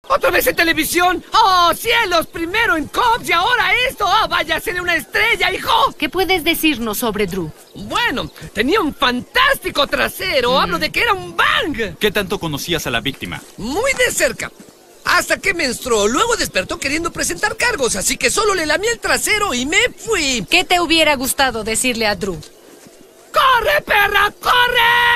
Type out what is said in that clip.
¿Otra vez en televisión? ¡Oh, cielos! Primero en Cops y ahora esto. ¡Oh, vaya, seré una estrella, hijo! ¿Qué puedes decirnos sobre Drew? Bueno, tenía un fantástico trasero. Hablo de que era un bang. ¿Qué tanto conocías a la víctima? Muy de cerca. Hasta que menstruó. Luego despertó queriendo presentar cargos, así que solo le lamí el trasero y me fui. ¿Qué te hubiera gustado decirle a Drew? ¡Corre, perra, corre!